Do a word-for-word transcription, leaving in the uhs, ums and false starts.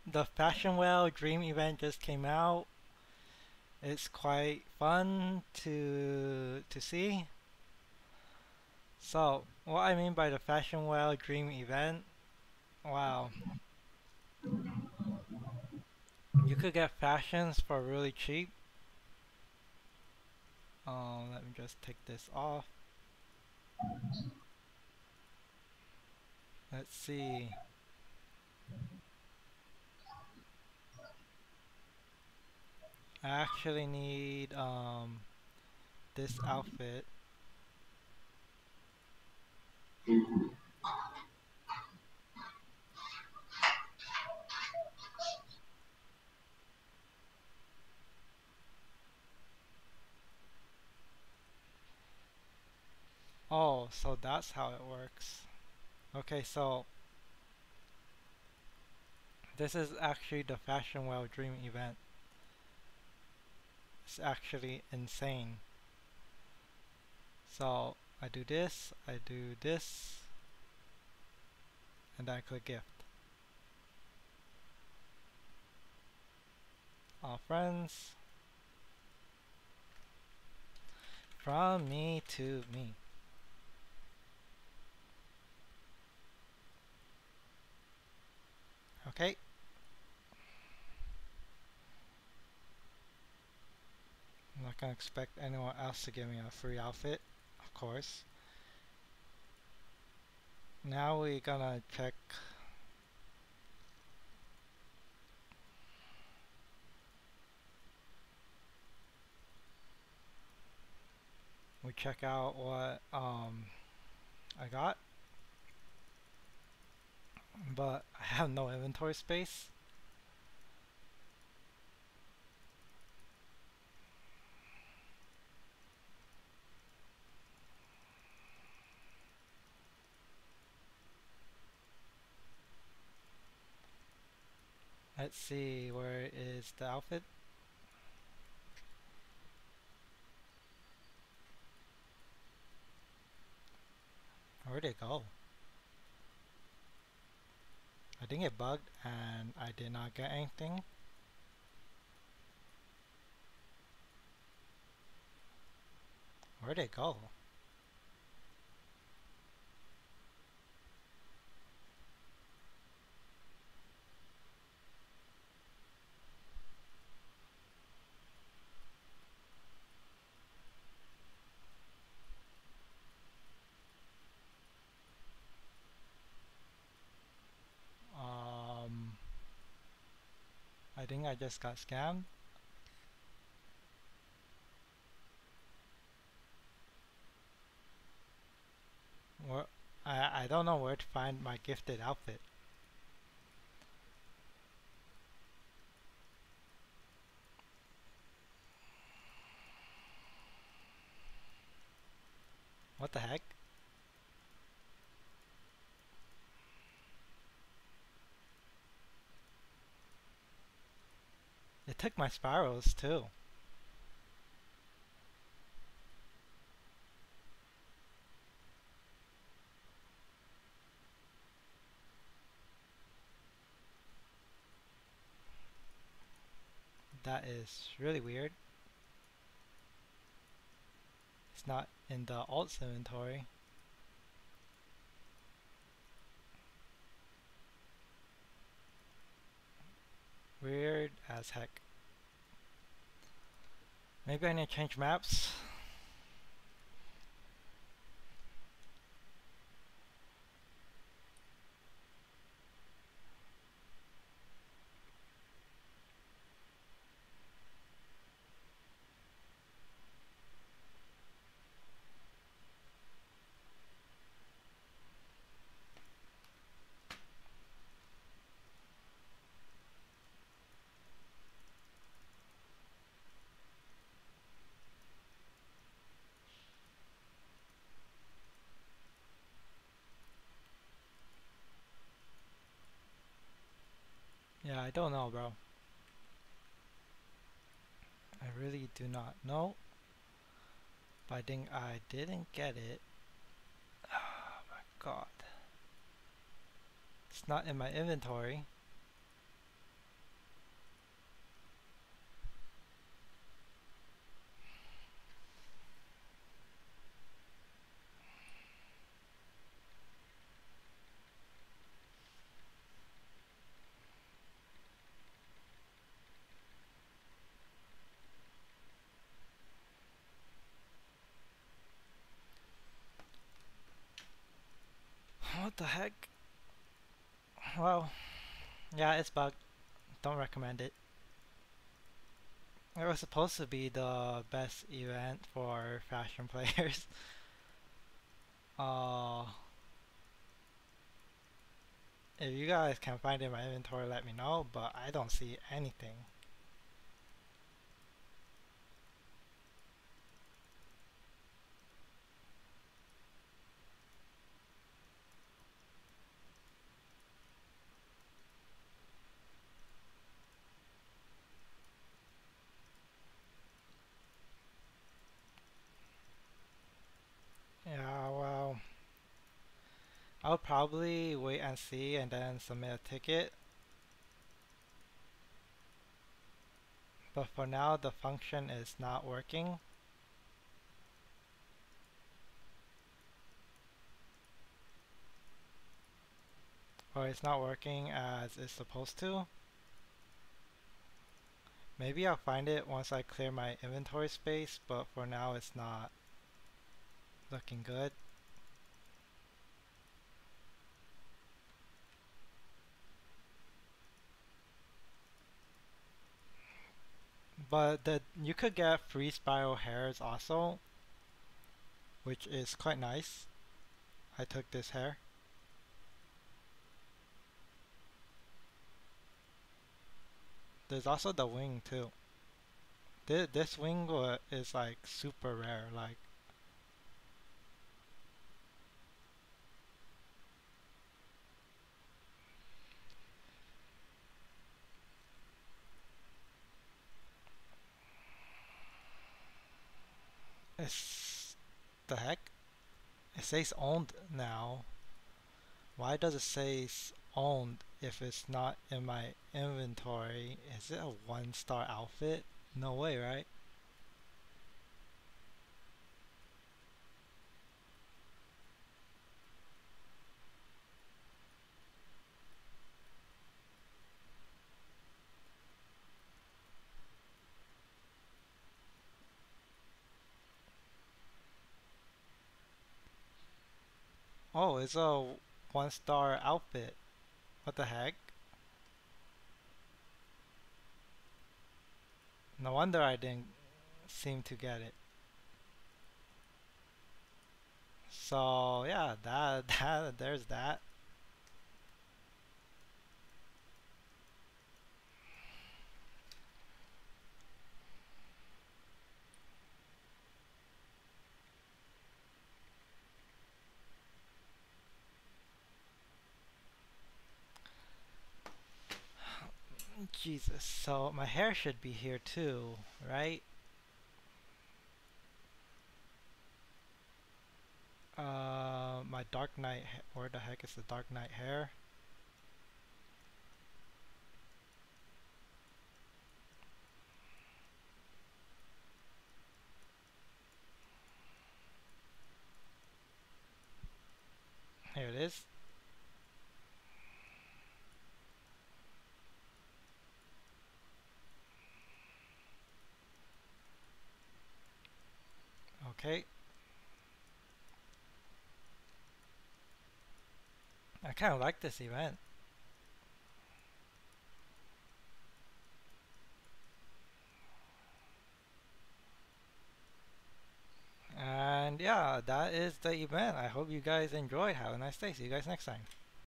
the Fashion Well Dream event just came out. It's quite fun to to see. So, what I mean by the Fashion Well Dream event, wow, you could get fashions for really cheap. Um, let me just take this off. Let's see. I actually need um this outfit. Oh, so that's how it works. Okay, so this is actually the Fashion Well Dream event. It's actually insane. So I do this, I do this, and I click gift. All friends, from me to me. Okay. I'm not gonna expect anyone else to give me a free outfit, of course. Now we're gonna check. We check out what um I got, but I have no inventory space. Let's see, where is the outfit? Where'd it go? I think it bugged and I did not get anything. Where'd it go? Um, I think I just got scammed. Where I I don't know where to find my gifted outfit. What the heck? It took my spirals too. That is really weird. It's not in the alts inventory. Weird as heck. Maybe I need to change maps. Yeah, I don't know, bro. I really do not know. But I think I didn't get it. Oh my god. It's not in my inventory. Well, yeah, it's bugged. Don't recommend it. It was supposed to be the best event for fashion players. Uh, if you guys can find it in my inventory, let me know, but I don't see anything. Yeah, well, I'll probably wait and see and then submit a ticket. But for now, the function is not working. Or it's not working as it's supposed to. Maybe I'll find it once I clear my inventory space, but for now it's not looking good. But the you could get free spiral hairs also, which is quite nice. I took this hair. There's also the wing too. This, this wing wa- is like super rare. Like it's the heck. It says owned now. Why does it say s- owned if it's not in my inventory? Is it a one star outfit? No way, right? Oh, it's a one star outfit. What the heck? No wonder I didn't seem to get it. So yeah, that that there's that. Jesus. So my hair should be here too, right? Uh, my Dark Knight. Where the heck is the Dark Knight hair? Here it is. Okay. I kind of like this event. And yeah, that is the event. I hope you guys enjoyed. Have a nice day. See you guys next time.